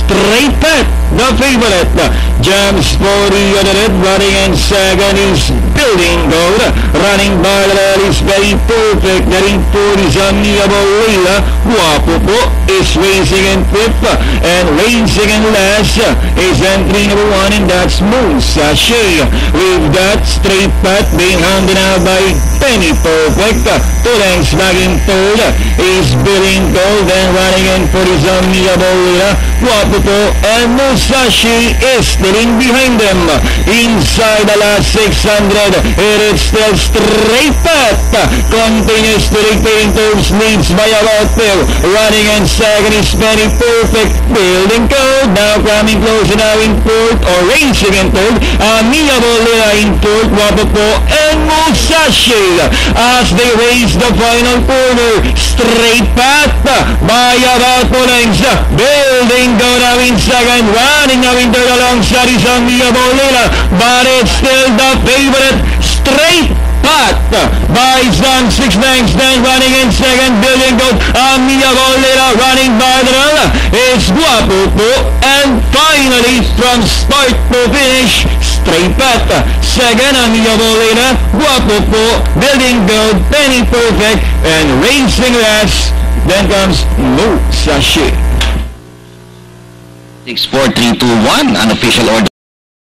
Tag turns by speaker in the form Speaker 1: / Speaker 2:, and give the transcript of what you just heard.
Speaker 1: Straight Pat, the favorite. Jumps for the other red, running in second is Building Gold. Running by the rally is very perfect. Getting for is Amiable Leila. Guapo po is racing in fifth. And racing in last is entry number 1, and that's Moon Sachet. We've got Straight Pat being hounded out by Penny Perfect. 2 lengths back in third is Building Gold. And running in for is Amiable Leila. Guapo po and Moon Sachet is sitting behind them. Inside the last 600, it is still Straight Pat. Continues to dictate terms, leads by about 2. Running in second is Penny Perfect. Building Gold now coming closer now in fourth, or racing in third. Amiable Leila in fourth. Guapo po and Moon Sachet as they race the final corner. Straight Pat by about 2 lengths. Building Gold now in second. Running now in third alongside is Amiable Leila, but it's still the favorite. Straight Pat by some 6 lengths. Then running in second, Building Gold. Amiable Leila running by the run. It's Guapo po, and finally from start to finish, Straight Pat. Second, Amiable Leila. Guapo po, Building Gold, Penny Perfect, and racing last. Then comes Moon Sachet.
Speaker 2: 6, 4, 3, 2, 1, unofficial order.